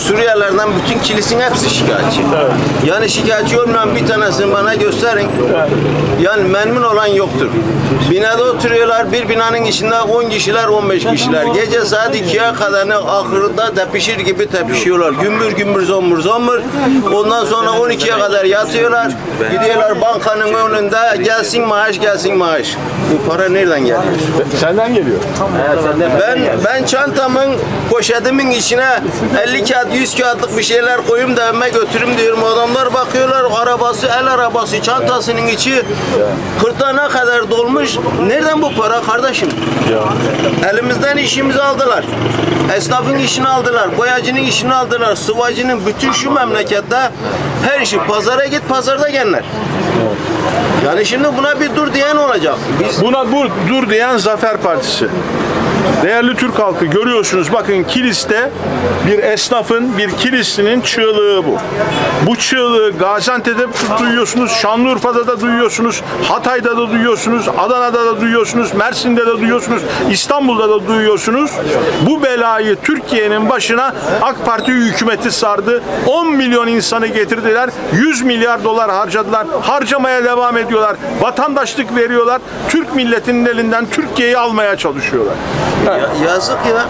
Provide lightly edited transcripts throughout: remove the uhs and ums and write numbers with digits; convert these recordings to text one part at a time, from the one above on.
Suriyelilerden bütün kilisin hepsi şikayetçi. Evet. Yani şikayetçi olmayan bir tanesini bana gösterin. Evet. Yani memnun olan yoktur. Binada oturuyorlar. Bir binanın içinde 10 kişiler, 15 kişiler. Gece saat 2'ye kadar ahırda tepişir gibi tepişiyorlar. Gümbür gümbür zombur zombur. Ondan sonra 12'ye kadar yatıyorlar. Gidiyorlar bankanın önünde gelsin maaş gelsin maaş. Bu para nereden geliyor? Senden geliyor. Ben çantamın poşetimin içine 50 kağıt 100 kağıtlık bir şeyler koyayım da evime götürüm diyorum. Adamlar bakıyorlar arabası el arabası çantasının içi kırtağına kadar dolmuş. Nereden bu para kardeşim? Elimizden işimizi aldılar. Esnafın işini aldılar. Boyacının işini aldılar. Sıvacının bütün şu memlekette her işi pazara git pazarda gelenler. Yani şimdi buna bir dur diyen olacak. Buna dur diyen Zafer Partisi. Değerli Türk halkı görüyorsunuz bakın Kilis'te bir esnafın, bir kilisinin çığlığı bu. Bu çığlığı Gaziantep'te duyuyorsunuz, Şanlıurfa'da da duyuyorsunuz, Hatay'da da duyuyorsunuz, Adana'da da duyuyorsunuz, Mersin'de de duyuyorsunuz, İstanbul'da da duyuyorsunuz. Bu belayı Türkiye'nin başına AK Parti hükümeti sardı. 10 milyon insanı getirdiler, 100 milyar dolar harcadılar, harcamaya devam ediyorlar, vatandaşlık veriyorlar, Türk milletinin elinden Türkiye'yi almaya çalışıyorlar. Yazık ya.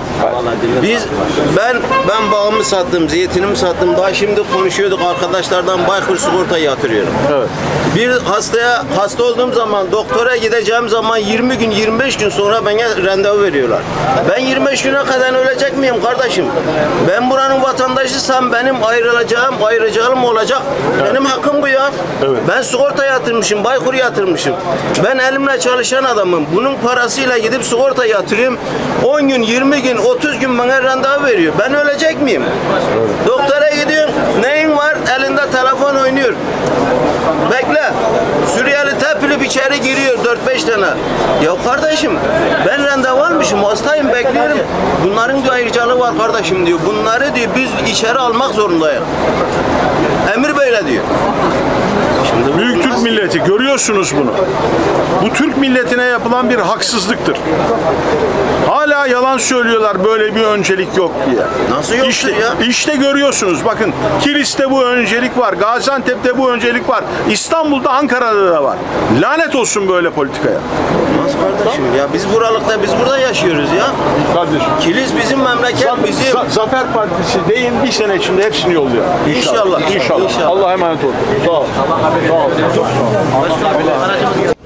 Ben bağımı sattım, zeytinimi sattım. Daha şimdi konuşuyorduk arkadaşlardan Baykur sigorta yatırıyorum. Evet. Bir hasta olduğum zaman doktora gideceğim zaman 20 gün 25 gün sonra bana randevu veriyorlar. Ben 25 güne kadar ölecek miyim kardeşim? Ben buranın vatandaşısam benim ayrıcalığım olacak. Evet. Benim hakkım bu ya. Evet. Ben sigorta yatırmışım, Baykur yatırmışım. Ben elimle çalışan adamım. Bunun parasıyla gidip sigorta yatırıyorum. 10 gün, 20 gün, 30 gün bana randevu veriyor. Ben ölecek miyim? Evet. Doktora gidiyorum. Neyin var? Elinde telefon oynuyor. Bekle. Suriyeli tepilip içeri giriyor 4-5 tane. Ya kardeşim ben randevu almışım. Hastayım bekliyorum. Bunların bir ayrıcalığı var kardeşim diyor. Bunları diyor biz içeri almak zorundayız. Emir böyle diyor. Şimdi Büyük Türk milleti görüyorsunuz bunu. Bu Türk milletine yapılan bir haksızlıktır. Hala yalan söylüyorlar böyle bir öncelik yok diye. Nasıl yok ya? İşte görüyorsunuz bakın Kilis'te bu öncelik var. Gaziantep'te bu öncelik var. İstanbul'da Ankara'da da var. Lanet olsun böyle politikaya. Nasıl kardeşim ya? Biz buralıkta biz burada yaşıyoruz ya. Kardeşim. Kilis bizim memleket bizim. Zafer Partisi deyin bir sene içinde hepsini yolluyor. İnşallah. İnşallah. Allah'a emanet olun. Sağ ol. Sağ ol.